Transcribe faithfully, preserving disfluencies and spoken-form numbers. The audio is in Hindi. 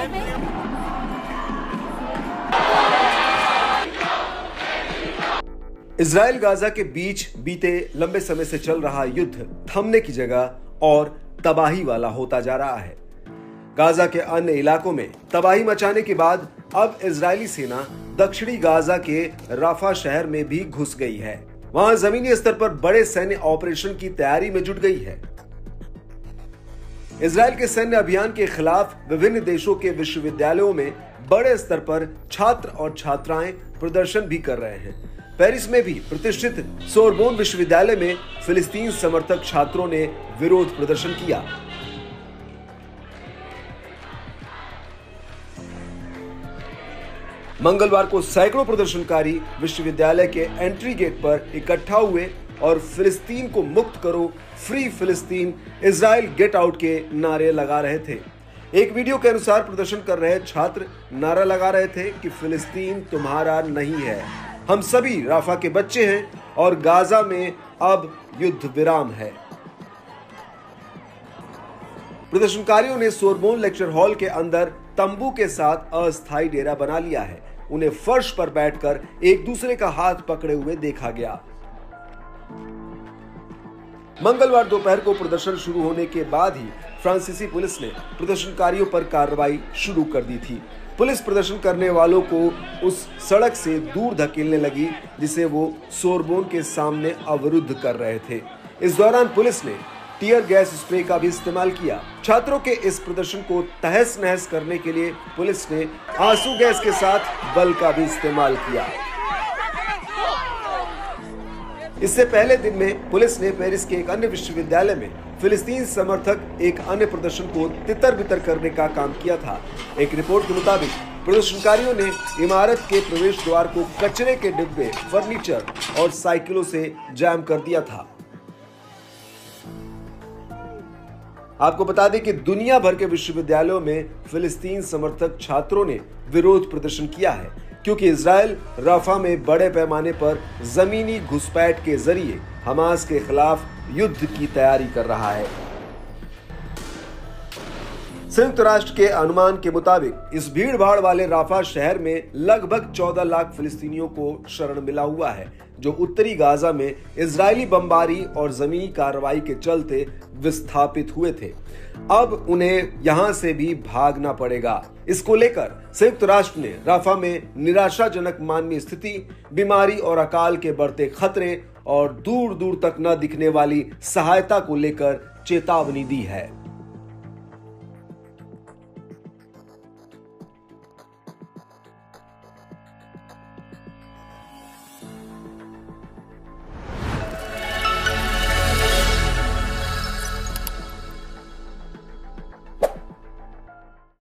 घर में। इजराइल गाजा के बीच बीते लंबे समय से चल रहा युद्ध थमने की जगह और तबाही वाला होता जा रहा है। गाजा के अन्य इलाकों में तबाही मचाने के बाद अब इजरायली सेना दक्षिणी गाजा के राफा शहर में भी घुस गई है। वहां जमीनी स्तर पर बड़े सैन्य ऑपरेशन की तैयारी में जुट गई है। इजराइल के सैन्य अभियान के खिलाफ विभिन्न देशों के विश्वविद्यालयों में बड़े स्तर पर छात्र और छात्राएं प्रदर्शन भी कर रहे हैं। पेरिस में भी प्रतिष्ठित सोरबोन विश्वविद्यालय में फिलिस्तीन समर्थक छात्रों ने विरोध प्रदर्शन किया। मंगलवार को सैकड़ों प्रदर्शनकारी विश्वविद्यालय के एंट्री गेट पर इकट्ठा हुए और फिलिस्तीन को मुक्त करो, फ्री फिलिस्तीन, इजराइल गेट आउट के नारे लगा रहे थे। एक वीडियो के अनुसार प्रदर्शन कर रहे छात्र नारा लगा रहे थे कि फिलिस्तीन तुम्हारा नहीं है, हम सभी राफा के बच्चे हैं और गाजा में अब युद्ध विराम है। प्रदर्शनकारियों ने सोरबोन लेक्चर हॉल के अंदर तंबू के साथ अस्थायी डेरा बना लिया है। उन्हें फर्श पर बैठकर एक दूसरे का हाथ पकड़े हुए देखा गया। मंगलवार दोपहर को प्रदर्शन शुरू होने के बाद ही फ्रांसीसी पुलिस ने प्रदर्शनकारियों पर कार्रवाई शुरू कर दी थी। पुलिस प्रदर्शन करने वालों को उस सड़क से दूर धकेलने लगी जिसे वो सोरबोन के सामने अवरुद्ध कर रहे थे। इस दौरान पुलिस ने टीयर गैस स्प्रे का भी इस्तेमाल किया। छात्रों के इस प्रदर्शन को तहस नहस करने के लिए पुलिस ने आंसू गैस के साथ बल का भी इस्तेमाल किया। इससे पहले दिन में पुलिस ने पेरिस के एक अन्य विश्वविद्यालय में फिलिस्तीन समर्थक एक अन्य प्रदर्शन को तितर बितर करने का काम किया था। एक रिपोर्ट के मुताबिक प्रदर्शनकारियों ने इमारत के प्रवेश द्वार को कचरे के डिब्बे, फर्नीचर और साइकिलों से जैम कर दिया था। आपको बता दें कि दुनिया भर के विश्वविद्यालयों में फिलिस्तीन समर्थक छात्रों ने विरोध प्रदर्शन किया है क्योंकि इजराइल राफा में बड़े पैमाने पर जमीनी घुसपैठ के जरिए हमास के खिलाफ युद्ध की तैयारी कर रहा है। संयुक्त राष्ट्र के अनुमान के मुताबिक इस भीड़ भाड़ वाले राफा शहर में लगभग चौदह लाख फिलिस्तीनियों को शरण मिला हुआ है जो उत्तरी गाजा में इजरायली बमबारी और जमीनी कार्रवाई के चलते विस्थापित हुए थे। अब उन्हें यहां से भी भागना पड़ेगा। इसको लेकर संयुक्त राष्ट्र ने राफा में निराशाजनक मानवीय स्थिति, बीमारी और अकाल के बढ़ते खतरे और दूर दूर तक न दिखने वाली सहायता को लेकर चेतावनी दी है।